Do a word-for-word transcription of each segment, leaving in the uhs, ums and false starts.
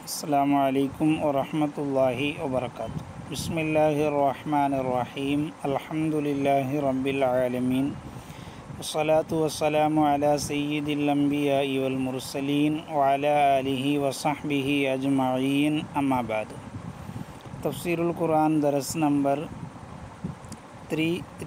السلام علیکم ورحمۃ اللہ وبرکاتہ۔ بسم اللہ الرحمن الرحیم۔ الحمد للہ رب العالمین، والصلاة والسلام علی سید الانبیاء والمرسلین وعلی آلہ وصحبہ اجمعین، اما بعد۔ تفسیر القرآن درس نمبر تین سو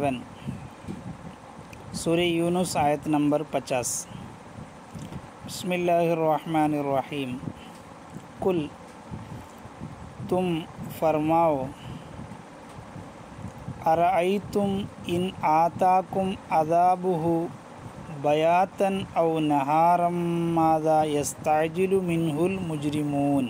سینتیس، سورہ یونس آیت نمبر پچاس۔ بسم اللہ الرحمن الرحیم۔ کل تم فرماؤ، ارأیتم ان آتاکم عذابہ بیاتن او نہارا ماذا یستعجل منہ المجرمون۔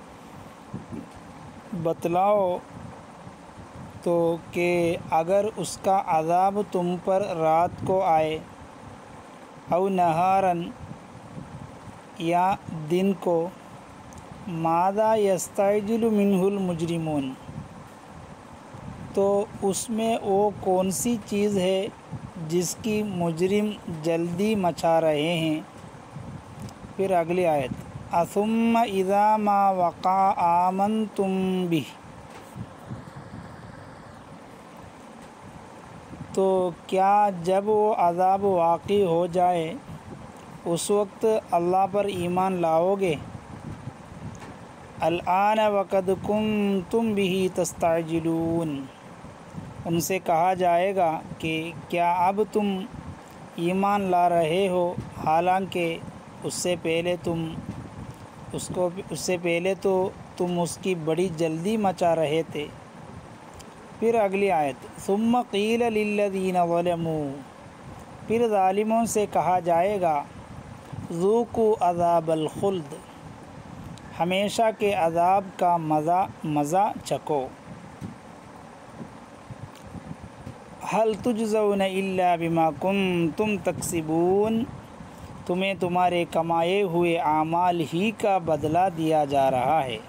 بتلاؤ تو کہ اگر اس کا عذاب تم پر رات کو آئے، او نہارن یا دن کو، ماذا یستعجل منہ المجرمون، تو اس میں وہ کون سی چیز ہے جس کی مجرم جلدی مچا رہے ہیں۔ پھر اگلی آیت، اثم اذا ما وقع آمنتم بہ، تو کیا جب وہ عذاب واقع ہو جائے اس وقت اللہ پر ایمان لاؤ گے۔ الآن وقد کنتم بہ تستعجلون، ان سے کہا جائے گا کہ کیا اب تم ایمان لا رہے ہو، حالانکہ اس سے پہلے تم اس کو اس سے پہلے تو تم اس کی بڑی جلدی مچا رہے تھے۔ پھر اگلی آیت، ثم قیل للذین ظلموا، پھر ظالموں سے کہا جائے گا، ذوقوا عذاب الخلد، ہمیشہ کے عذاب کا مزہ مزہ چکھو۔ ھل تجزون الا بما کنتم تکسبون، تمہیں تمہارے کمائے ہوئے اعمال ہی کا بدلہ دیا جا رہا ہے۔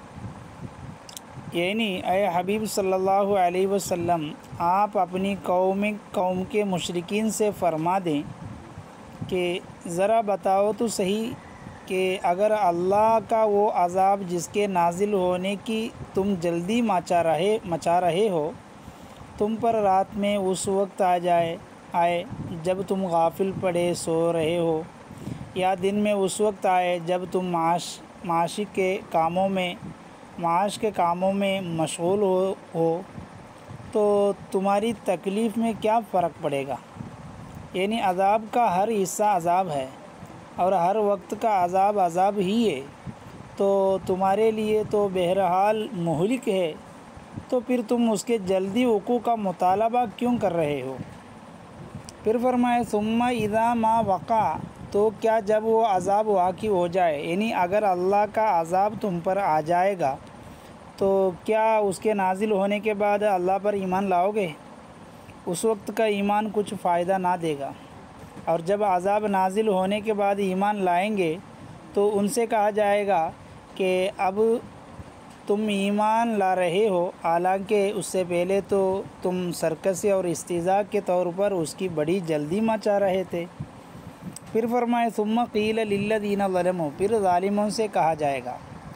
یعنی اے حبیب صلی اللہ علیہ وسلم، آپ اپنی قوم قوم کے مشرکین سے فرما دیں کہ ذرا بتاؤ تو صحیح کہ اگر اللہ کا وہ عذاب جس کے نازل ہونے کی تم جلدی مچا رہے مچا رہے ہو تم پر رات میں اس وقت آ جائے آئے جب تم غافل پڑے سو رہے ہو، یا دن میں اس وقت آئے جب تم معاش معاش کے کاموں میں معاش کے کاموں میں مشغول ہو ہو تو تمہاری تکلیف میں کیا فرق پڑے گا۔ یعنی عذاب کا ہر حصہ عذاب ہے اور ہر وقت کا عذاب عذاب ہی ہے، تو تمہارے لیے تو بہرحال مہلک ہے، تو پھر تم اس کے جلدی وقوع کا مطالبہ کیوں کر رہے ہو۔ پھر فرمائے، ثم اذا ما وقع، تو کیا جب وہ عذاب واقع ہو جائے، یعنی اگر اللہ کا عذاب تم پر آ جائے گا تو کیا اس کے نازل ہونے کے بعد اللہ پر ایمان لاؤ گے۔ اس وقت کا ایمان کچھ فائدہ نہ دے گا، اور جب عذاب نازل ہونے کے بعد ایمان لائیں گے تو ان سے کہا جائے گا کہ اب تم ایمان لا رہے ہو، حالانکہ اس سے پہلے تو تم سرکشی اور استہزاء کے طور پر اس کی بڑی جلدی مچا رہے تھے۔ پھر فرمائے، ثم قیل للذین ظلموا، پھر ظالموں سے کہا جائے گا،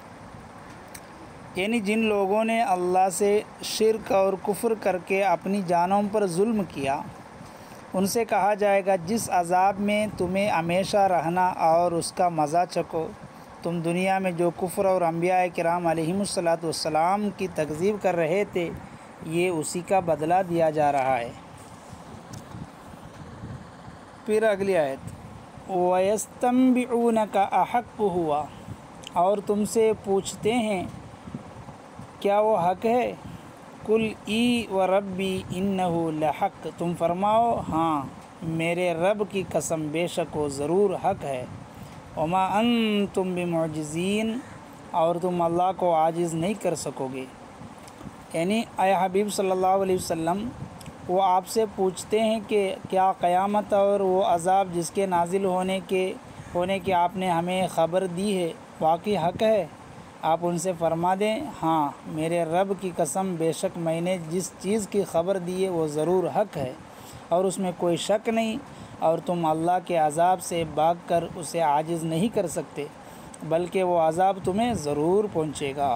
یعنی جن لوگوں نے اللہ سے شرک اور کفر کر کے اپنی جانوں پر ظلم کیا، ان سے کہا جائے گا جس عذاب میں تمہیں ہمیشہ رہنا اور اس کا مزہ چکھو، تم دنیا میں جو کفر اور انبیاء کرام علیہم الصلاۃ والسلام کی تکذیب کر رہے تھے، یہ اسی کا بدلہ دیا جا رہا ہے۔ پھر اگلی آیت، وَيَسْتَنبِئُونَكَ أَحَقٌّ هُوَ، اور تم سے پوچھتے ہیں کیا وہ حق ہے۔ قُلْ ای وَرَبِّي إِنَّهُ لَحَقٌّ، تم فرماؤ ہاں میرے رب کی قسم بے شک وہ ضرور حق ہے۔ وَمَا أَنْتُمْ بِمُعْجِزِينَ، اور تم اللہ کو عاجز نہیں کر سکو گے۔ یعنی اے حبیب صلی اللہ علیہ وسلم، وہ آپ سے پوچھتے ہیں کہ کیا قیامت اور وہ عذاب جس کے نازل ہونے کے ہونے کی آپ نے ہمیں خبر دی ہے واقعی حق ہے۔ آپ ان سے فرما دیں، ہاں میرے رب کی قسم بے شک میں نے جس چیز کی خبر دی ہے وہ ضرور حق ہے اور اس میں کوئی شک نہیں، اور تم اللہ کے عذاب سے بھاگ کر اسے عاجز نہیں کر سکتے، بلکہ وہ عذاب تمہیں ضرور پہنچے گا۔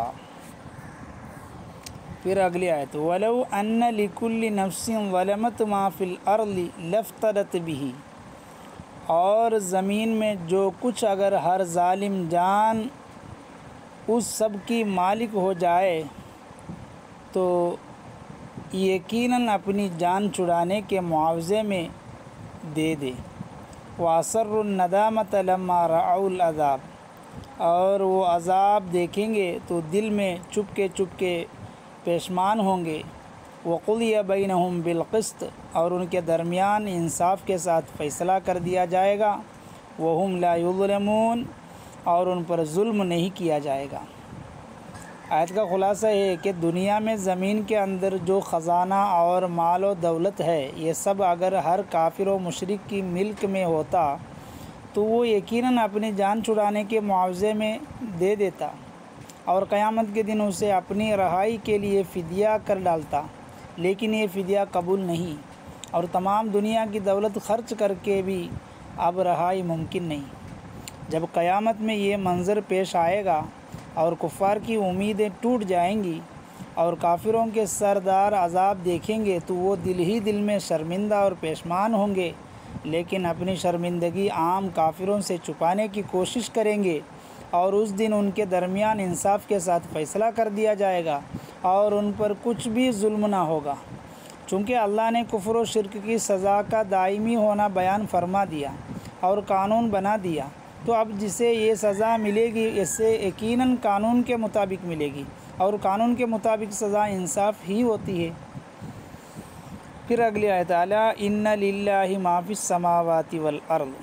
پھر اگلی آیت وَلَوْ أَنَّ لِكُلِّ نَفْسٍ ظَلَمَتْ مَا فِي الْأَرْضِ لَافْتَدَتْ بِهِ، اور زمین میں جو کچھ اگر ہر ظالم جان اس سب کی مالک ہو جائے تو یقیناً اپنی جان چھڑانے کے معاوضے میں دے دے۔ وَأَسَرُّوا النَّدَامَةَ لَمَّا رَأَوُا الْعَذَابَ، اور وہ عذاب دیکھیں گے تو دل میں چپ کے چپ کے پیشمان ہوں گے۔ وَقُضِيَ بَيْنَهُمْ بِالْقِسْطِ، اور ان کے درمیان انصاف کے ساتھ فیصلہ کر دیا جائے گا۔ وَهُمْ لَا يُظْلَمُونَ، اور ان پر ظلم نہیں کیا جائے گا۔ آیت کا خلاصہ یہ ہے کہ دنیا میں زمین کے اندر جو خزانہ اور مال و دولت ہے، یہ سب اگر ہر کافر و مشرک کی ملک میں ہوتا تو وہ یقیناً اپنی جان چھڑانے کے معاوضے میں دے دیتا، اور قیامت کے دن اسے اپنی رہائی کے لیے فدیہ کر ڈالتا، لیکن یہ فدیہ قبول نہیں، اور تمام دنیا کی دولت خرچ کر کے بھی اب رہائی ممکن نہیں۔ جب قیامت میں یہ منظر پیش آئے گا اور کفار کی امیدیں ٹوٹ جائیں گی اور کافروں کے سردار عذاب دیکھیں گے تو وہ دل ہی دل میں شرمندہ اور پیشمان ہوں گے، لیکن اپنی شرمندگی عام کافروں سے چھپانے کی کوشش کریں گے، اور اس دن ان کے درمیان انصاف کے ساتھ فیصلہ کر دیا جائے گا اور ان پر کچھ بھی ظلم نہ ہوگا۔ چونکہ اللہ نے کفر و شرک کی سزا کا دائمی ہونا بیان فرما دیا اور قانون بنا دیا، تو اب جسے یہ سزا ملے گی اس سے یقیناً قانون کے مطابق ملے گی، اور قانون کے مطابق سزا انصاف ہی ہوتی ہے۔ پھر اگلی آیت الا ان للہ ما فی السماوات والارض،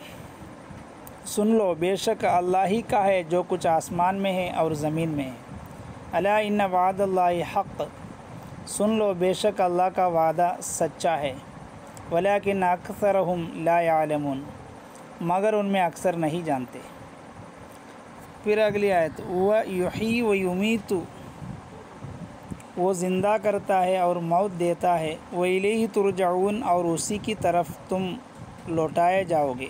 سن لو بے شک اللہ ہی کا ہے جو کچھ آسمان میں ہے اور زمین میں ہے۔ الا ان وعد اللہ حق، سن لو بے شک اللہ کا وعدہ سچا ہے۔ ولکن اکثرہم لا یعلمون، مگر ان میں اکثر نہیں جانتے۔ پھر اگلی آیت وَيُحْيِي وَيُمِيتُ، وہ زندہ کرتا ہے اور موت دیتا ہے۔ وَإِلَيْهِ تُرْجَعُونَ، اور اسی کی طرف تم لوٹائے جاؤ گے۔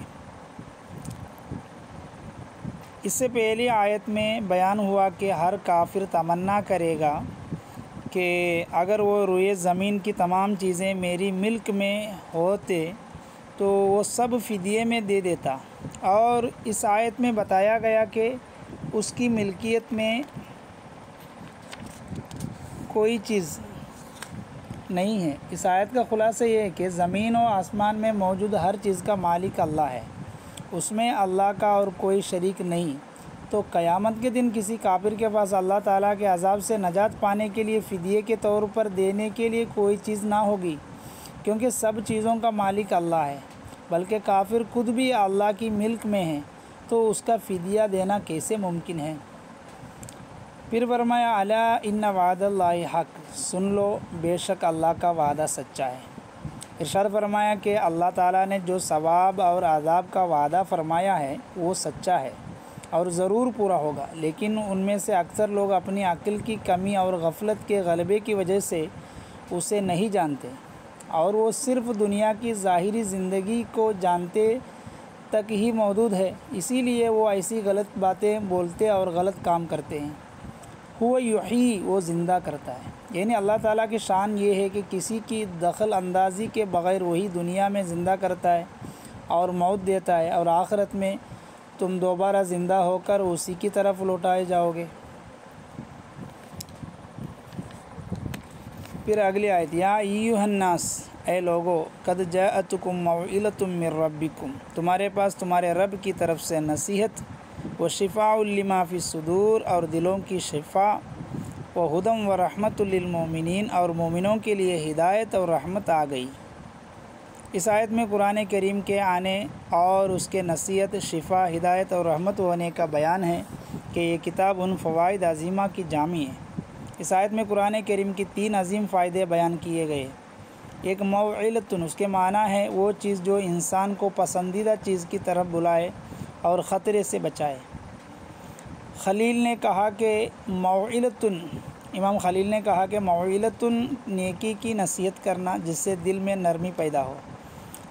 اس سے پہلی آیت میں بیان ہوا کہ ہر کافر تمنا کرے گا کہ اگر وہ روئے زمین کی تمام چیزیں میری ملک میں ہوتے تو وہ سب فدیے میں دے دیتا، اور اس آیت میں بتایا گیا کہ اس کی ملکیت میں کوئی چیز نہیں ہے۔ اس آیت کا خلاصہ یہ ہے کہ زمین و آسمان میں موجود ہر چیز کا مالک اللہ ہے، اس میں اللہ کا اور کوئی شریک نہیں۔ تو قیامت کے دن کسی کافر کے پاس اللہ تعالیٰ کے عذاب سے نجات پانے کے لیے فدیے کے طور پر دینے کے لیے کوئی چیز نہ ہوگی، کیونکہ سب چیزوں کا مالک اللہ ہے، بلکہ کافر خود بھی اللہ کی ملک میں ہیں، تو اس کا فدیہ دینا کیسے ممکن ہے؟ پھر فرمایا الا ان وعد اللہ حق، سن لو بے شک اللہ کا وعدہ سچا ہے۔ ارشاد فرمایا کہ اللہ تعالیٰ نے جو ثواب اور عذاب کا وعدہ فرمایا ہے وہ سچا ہے اور ضرور پورا ہوگا، لیکن ان میں سے اکثر لوگ اپنی عقل کی کمی اور غفلت کے غلبے کی وجہ سے اسے نہیں جانتے، اور وہ صرف دنیا کی ظاہری زندگی کو جانتے تک ہی محدود ہے، اسی لیے وہ ایسی غلط باتیں بولتے اور غلط کام کرتے ہیں۔ ہوا یحیی، وہ زندہ کرتا ہے، یعنی اللہ تعالیٰ کی شان یہ ہے کہ کسی کی دخل اندازی کے بغیر وہی دنیا میں زندہ کرتا ہے اور موت دیتا ہے، اور آخرت میں تم دوبارہ زندہ ہو کر اسی کی طرف لوٹائے جاؤ گے۔ پھر اگلی آیت یا ایھا الناس، اے لوگو قد جاءتکم موعظۃ من ربکم، تمہارے پاس تمہارے رب کی طرف سے نصیحت، وشفاء لما فی الصدور، اور دلوں کی شفا، وہدی ورحمۃ للمؤمنین، اور مومنوں کے لیے ہدایت اور رحمت آ گئی۔ اس آیت میں قرآن کریم کے آنے اور اس کے نصیحت، شفا، ہدایت اور رحمت ہونے کا بیان ہے کہ یہ کتاب ان فوائد عظیمہ کی جامع ہے۔ اس آیت میں قرآن کریم کی تین عظیم فائدے بیان کیے گئے۔ ایک موعظۃ، اس کے معنی ہے وہ چیز جو انسان کو پسندیدہ چیز کی طرف بلائے اور خطرے سے بچائے۔ خلیل نے کہا کہ موعظۃ، امام خلیل نے کہا کہ موعظۃ نیکی کی نصیحت کرنا جس سے دل میں نرمی پیدا ہو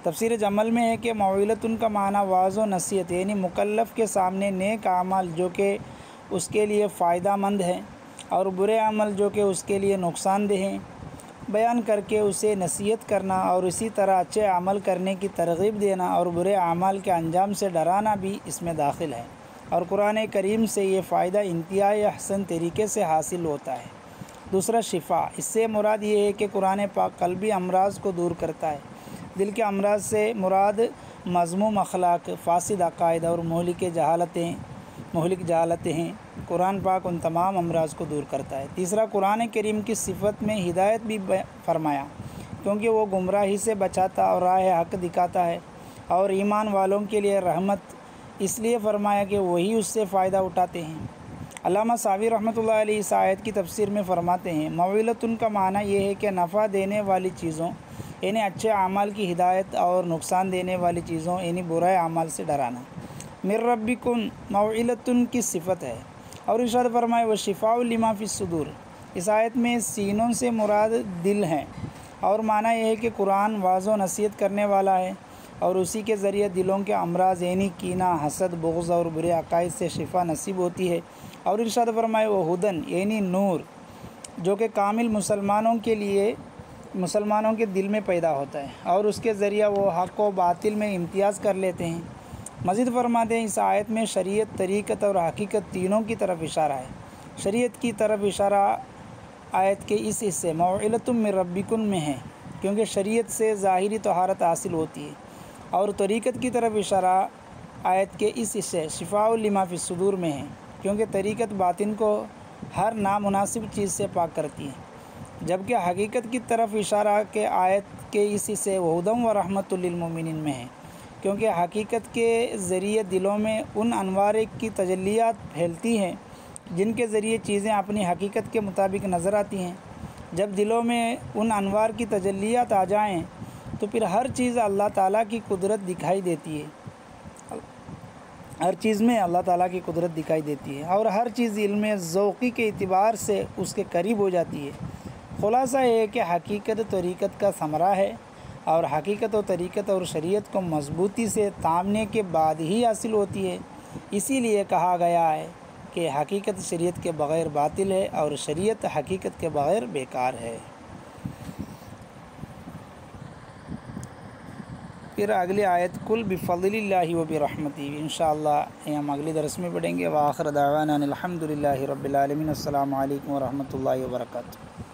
تفسیر جمل میں ہے کہ موعظۃ کا معنی واعظ و نصیحت، یعنی مکلف کے سامنے نیک اعمال جو کہ اس کے لیے فائدہ مند ہیں اور برے عمل جو کہ اس کے لیے نقصان دہ ہیں بیان کر کے اسے نصیحت کرنا، اور اسی طرح اچھے عمل کرنے کی ترغیب دینا اور برے اعمال کے انجام سے ڈرانا بھی اس میں داخل ہے۔ اور قرآن کریم سے یہ فائدہ انتہائی احسن طریقے سے حاصل ہوتا ہے۔ دوسرا شفا، اس سے مراد یہ ہے کہ قرآن پاک قلبی امراض کو دور کرتا ہے۔ دل کے امراض سے مراد مذموم اخلاق، فاسد عقائد اور مہلک جہالتیں مہلک جہالتیں ہیں۔ قرآن پاک ان تمام امراض کو دور کرتا ہے۔ تیسرا، قرآن کریم کی صفت میں ہدایت بھی فرمایا، کیونکہ وہ گمراہی سے بچاتا اور راہ حق دکھاتا ہے، اور ایمان والوں کے لیے رحمت، اس لیے فرمایا کہ وہی اس سے فائدہ اٹھاتے ہیں۔ علامہ ساوی رحمۃ اللہ علیہ اس آیت کی تفسیر میں فرماتے ہیں، موعظۃ کا معنی یہ ہے کہ نفع دینے والی چیزوں یعنی اچھے اعمال کی ہدایت اور نقصان دینے والی چیزوں یعنی برے اعمال سے ڈرانا۔ من ربکم موعظۃ کی صفت ہے۔ اور ارشاد فرمائے وشفاء لما فی الصدور، اس آیت میں سینوں سے مراد دل ہیں، اور معنی یہ ہے کہ قرآن واعظ و نصیحت کرنے والا ہے اور اسی کے ذریعے دلوں کے امراض یعنی کینہ، حسد، بغض اور برے عقائد سے شفا نصیب ہوتی ہے۔ اور ارشاد فرمائے وہ ہدن یعنی نور، جو کہ کامل مسلمانوں کے لیے مسلمانوں کے دل میں پیدا ہوتا ہے، اور اس کے ذریعہ وہ حق و باطل میں امتیاز کر لیتے ہیں۔ مزید فرماتے ہیں اس آیت میں شریعت، طریقت اور حقیقت تینوں کی طرف اشارہ ہے۔ شریعت کی طرف اشارہ آیت کے اس حصے موعظۃ من ربکم میں ہے، کیونکہ شریعت سے ظاہری طہارت حاصل ہوتی ہے، اور طریقت کی طرف اشارہ آیت کے اس حصے شفاء لما فی الصدور میں ہے، کیونکہ طریقت باطن کو ہر نامناسب چیز سے پاک کرتی ہے، جبکہ حقیقت کی طرف اشارہ کے آیت کے اس حصے ہدی و رحمۃ للمؤمنین میں ہے، کیونکہ حقیقت کے ذریعے دلوں میں ان انوار کی تجلیات پھیلتی ہیں جن کے ذریعے چیزیں اپنی حقیقت کے مطابق نظر آتی ہیں۔ جب دلوں میں ان انوار کی تجلیات آ جائیں تو پھر ہر چیز اللہ تعالیٰ کی قدرت دکھائی دیتی ہے ہر چیز میں اللہ تعالیٰ کی قدرت دکھائی دیتی ہے اور ہر چیز علم ذوقی کے اعتبار سے اس کے قریب ہو جاتی ہے۔ خلاصہ یہ ہے کہ حقیقت طریقت کا ثمرہ ہے، اور حقیقت و طریقت اور شریعت کو مضبوطی سے تامنے کے بعد ہی حاصل ہوتی ہے۔ اسی لیے کہا گیا ہے کہ حقیقت شریعت کے بغیر باطل ہے اور شریعت حقیقت کے بغیر بیکار ہے۔ پھر اگلی آیت کل بفضل اللہ و برحمتہ انشاءاللہ ہم اگلی درس میں پڑھیں گے۔ وآخر دعوانا الحمد للہ رب العالمین۔ السلام علیکم ورحمۃ اللہ وبرکاتہ۔